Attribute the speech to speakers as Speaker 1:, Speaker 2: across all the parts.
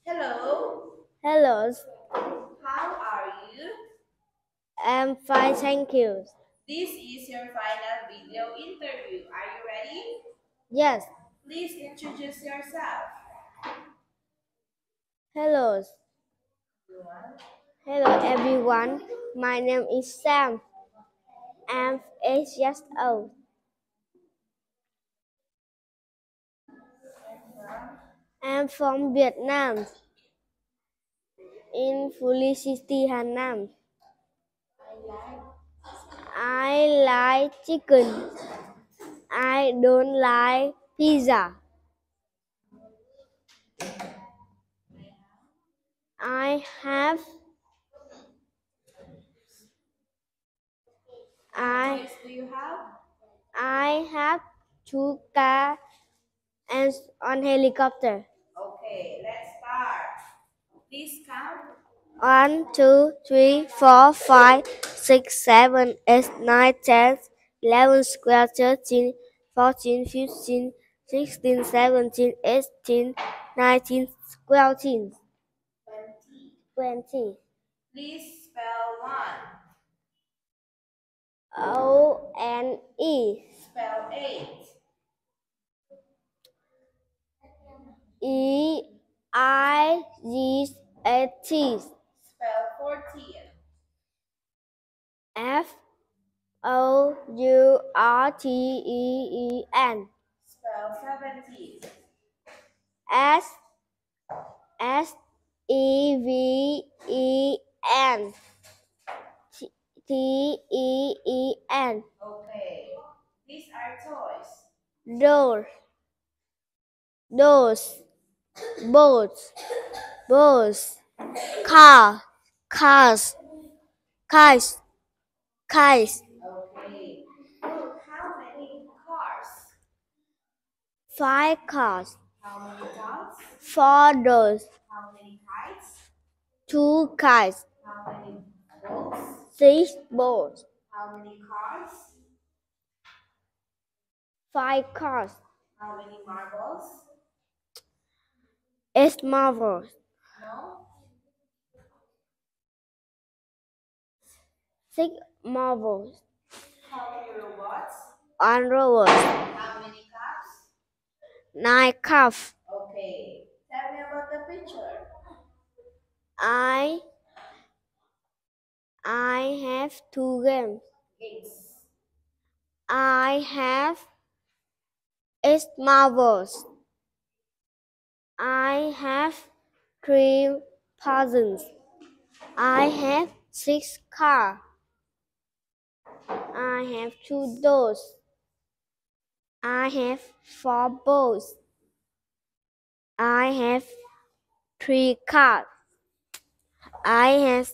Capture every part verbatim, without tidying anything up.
Speaker 1: Hello,
Speaker 2: Hello,
Speaker 1: how are you?
Speaker 2: I'm fine, thank you.
Speaker 1: This is your final video interview. Are you ready?
Speaker 2: Yes,
Speaker 1: Please introduce yourself.
Speaker 2: hello, hello everyone. My name is Sam. I'm eight years old. I'm from Vietnam, in Phuli City, Hà Nam. I like chicken. I don't like pizza. I have I
Speaker 1: Toys do you have?
Speaker 2: I have two cars and on helicopter.
Speaker 1: Okay, let's start. Please count.
Speaker 2: One, two, three, four, five, six, seven, eight, nine, ten, eleven, twelve, thirteen, fourteen, fifteen, sixteen, seventeen, eighteen, nineteen, twenty. twenty.
Speaker 1: Please spell one.
Speaker 2: O N E.
Speaker 1: Spell eight.
Speaker 2: E I G A T.
Speaker 1: Spell fourteen.
Speaker 2: F O U R T E E N.
Speaker 1: Spell seventeen.
Speaker 2: S S E V E N T E E N.
Speaker 1: Okay, these are toys.
Speaker 2: Door, doors, boats, boats, car, cars, kites, kites.
Speaker 1: Okay, how many cars?
Speaker 2: Five cars,
Speaker 1: How many dogs?
Speaker 2: four doors,
Speaker 1: How many kites?
Speaker 2: two kites,
Speaker 1: How many boats?
Speaker 2: six boats,
Speaker 1: How many cars?
Speaker 2: five cars,
Speaker 1: How many marbles?
Speaker 2: eight marbles,
Speaker 1: No.
Speaker 2: six marbles,
Speaker 1: How many robots?
Speaker 2: one robot,
Speaker 1: How many cups?
Speaker 2: nine cups.
Speaker 1: Okay. Tell me about the picture.
Speaker 2: I I have two games.
Speaker 1: Games.
Speaker 2: I have eight marbles. I have three puzzles. I have six cars. I have two doors. I have four boats. I have three cars. I have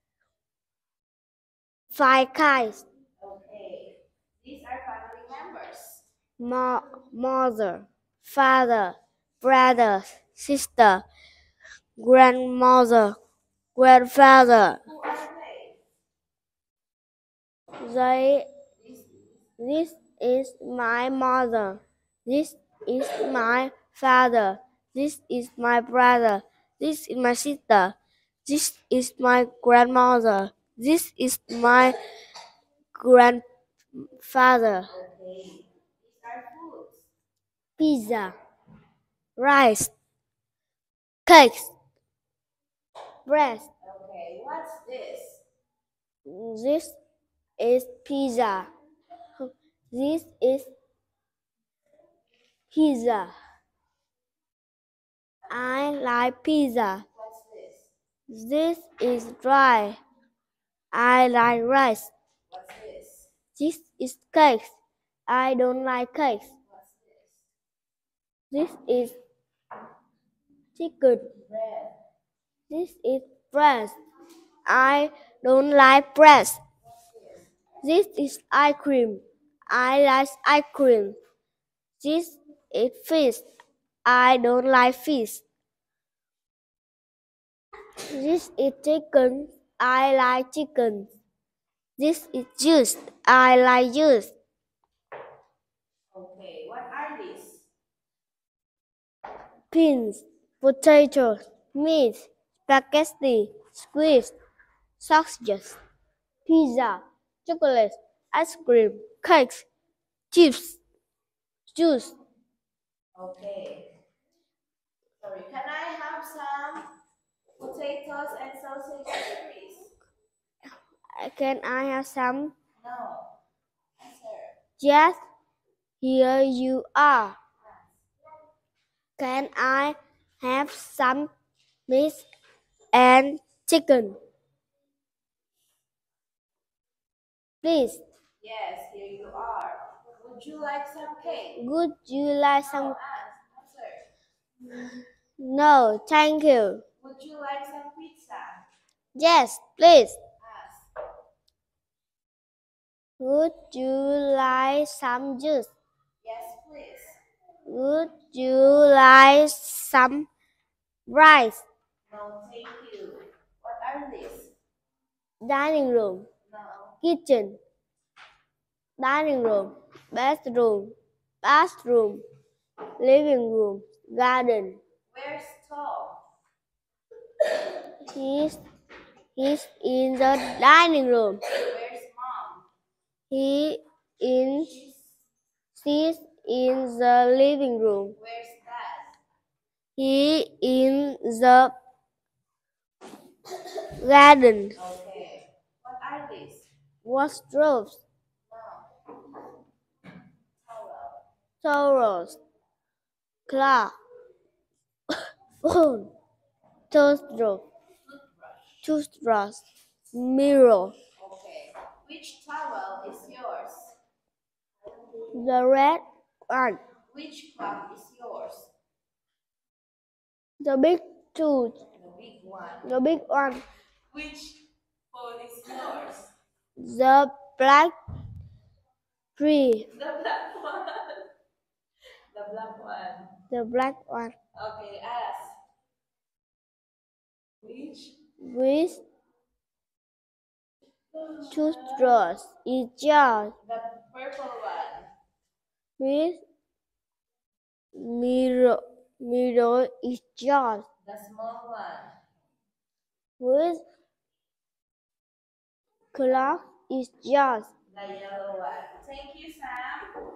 Speaker 2: five kites.
Speaker 1: Okay. These are family members.
Speaker 2: Mo- mother, father, brother, sister, grandmother, grandfather.
Speaker 1: Who are they?
Speaker 2: They,
Speaker 1: This
Speaker 2: this is my mother. This is my father. This is my brother. This is my sister. This is my grandmother. This is my grandfather.
Speaker 1: Okay. These are foods.
Speaker 2: Pizza, rice, cakes, bread.
Speaker 1: Okay. What's this?
Speaker 2: This is pizza. This is pizza. I like pizza.
Speaker 1: What's this?
Speaker 2: This is dry. I like rice.
Speaker 1: What's this?
Speaker 2: This is cake. I don't like cakes.
Speaker 1: What's this?
Speaker 2: This is chicken.
Speaker 1: Bread.
Speaker 2: This is bread. I don't like bread. This is ice cream. I like ice cream. This is fish. I don't like fish. This is chicken. I like chicken. This is juice. I like juice.
Speaker 1: Okay. What are these?
Speaker 2: Beans, potatoes, meat, spaghetti, squid, sausages, pizza, chocolate, ice cream, cakes, chips, juice.
Speaker 1: Okay. Sorry, can I have some potatoes and sausages, please?
Speaker 2: Can I have some?
Speaker 1: No. Answer.
Speaker 2: Yes, here you are. Can I have some meat and chicken? Please.
Speaker 1: Yes, here you are. Would you like some cake?
Speaker 2: Would you like some?
Speaker 1: No, ask. Answer.
Speaker 2: No, thank you.
Speaker 1: Would you like some pizza?
Speaker 2: Yes, please.
Speaker 1: Ask.
Speaker 2: Would you like some juice?
Speaker 1: Yes, please.
Speaker 2: Would you like some rice?
Speaker 1: No, thank you. What are these?
Speaker 2: Dining room,
Speaker 1: No.
Speaker 2: kitchen, dining room, bedroom, bathroom, living room, garden.
Speaker 1: Where's Tom?
Speaker 2: He's, he's in the dining room.
Speaker 1: Where's Mom?
Speaker 2: He in,
Speaker 1: She's...
Speaker 2: she's in the living room.
Speaker 1: Where's Dad?
Speaker 2: He in the garden.
Speaker 1: Okay. What are these?
Speaker 2: Wardrobes,
Speaker 1: No. Towel.
Speaker 2: towels, clock, phone, toothbrush, toothbrush, mirror.
Speaker 1: Okay. Which towel is yours?
Speaker 2: The red one.
Speaker 1: Which clock is yours?
Speaker 2: The big tooth.
Speaker 1: The big one.
Speaker 2: The big one.
Speaker 1: Which phone is yours?
Speaker 2: The black tree.
Speaker 1: The black one. The black one.
Speaker 2: The black one.
Speaker 1: Okay, ask. Which?
Speaker 2: Which toothbrush is yours?
Speaker 1: The purple one.
Speaker 2: Which mirror mirror is yours?
Speaker 1: The small one.
Speaker 2: Which clock is yours?
Speaker 1: The yellow one. Thank you, Sam.